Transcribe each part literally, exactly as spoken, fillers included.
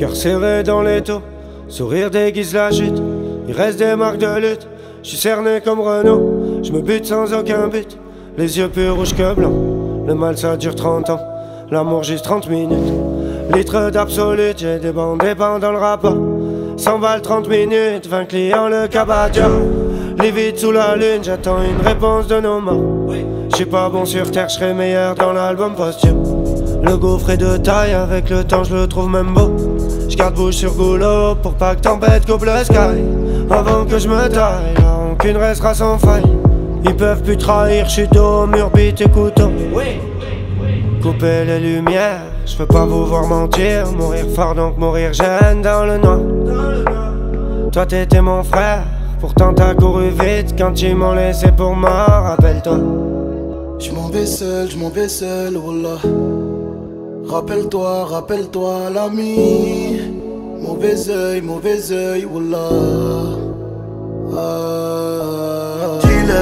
Cœur serré dans l'étau, sourire déguise la chute. Il reste des marques de lutte, je suis cerné comme Renault. Je me bute sans aucun but, les yeux plus rouges que blancs. Le mal ça dure trente ans, l'amour juste trente minutes. Litre d'absolute, j'ai débandé pendant le rapport. cent balles trente minutes, vingt clients le cabadia. Livide sous la lune, j'attends une réponse de nos morts. Je suis pas bon sur terre, je serai meilleur dans l'album posthume. Le gouffre est de taille, avec le temps je le trouve même beau. Je garde bouche sur goulot pour pas que tempête coupe le sky. Avant que je me taille, la rancune restera sans faille. Ils peuvent plus trahir, je suis dos, mur, bite et couteau. Couper les lumières, je veux pas vous voir mentir. Mourir fort donc mourir jeune dans le noir. Toi t'étais mon frère, pourtant t'as couru vite quand ils m'ont laissé pour mort, rappelle-toi. Je m'en vais seul, je m'en vais seul, wallah. Rappelle-toi, rappelle-toi l'ami. Mauvais œil, mauvais œil, wallah. Ah, dealer,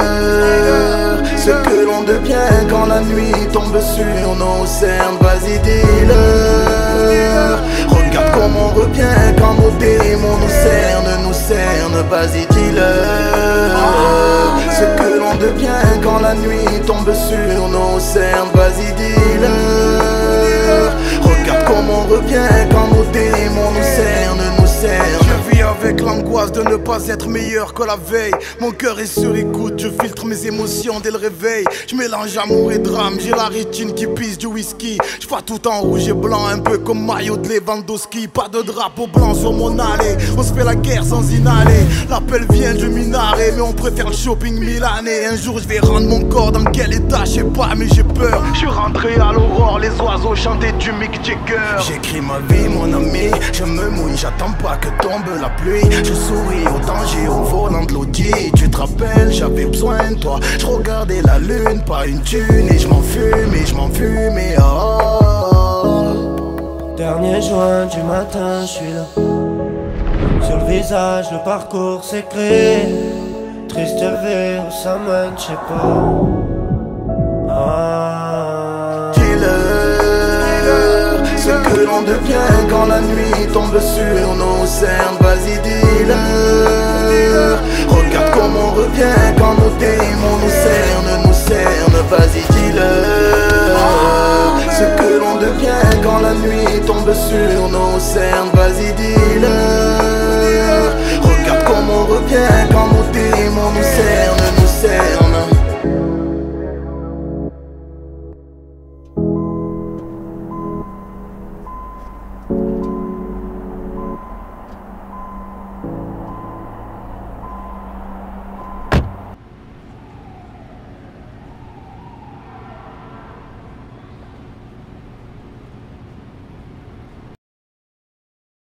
ce que l'on devient quand la nuit tombe sur nos cernes. Vas-y dealer, regarde comment on revient quand nos démons nous cernent, nous cernent. Vas-y dealer, ce que l'on devient quand la nuit tombe sur nos cernes. Vas-y dealer, regarde comment on revient quand nos démons nous cernent, nous cernent. Je vis avec l'angoisse de ne pas être meilleur que la veille. Mon cœur est sur écoute, je filtre mes émotions dès le réveil. Je mélange amour et drame, j'ai la rétine qui pisse du whisky. Je vois tout en rouge et blanc, un peu comme Mario de Lewandowski. Pas de drapeau blanc sur mon allée, on se fait la guerre sans inhaler. L'appel vient du minaret, mais on préfère le shopping milanais. Un jour je vais rendre mon corps, dans quel état je sais pas, mais j'ai peur. Je suis rentré à l'aurore, les oiseaux chantaient du Mick Jagger. J'écris ma vie mon ami, je me mouille, j'attends pas que tombe la pluie. Je souris au danger au volant de l'Audi. Tu te rappelles, j'avais besoin de toi. Je regardais la lune, pas une thune. Et je m'en fume, et je m'en fume, et oh. Dernier juin du matin, je suis là. Sur le visage, le parcours s'écrit. Triste vie où ça mène, je sais pas. Ah. Dealer, ce que l'on devient quand la nuit tombe sur nos cernes. Vas-y dealer, regarde comment on revient quand nos démons nous cernent, nous cernent. Vas-y dealer, ce que l'on devient quand la nuit tombe sur nos cernes. Vas-y dealer, regarde comment on revient quand nos démons nous cernent.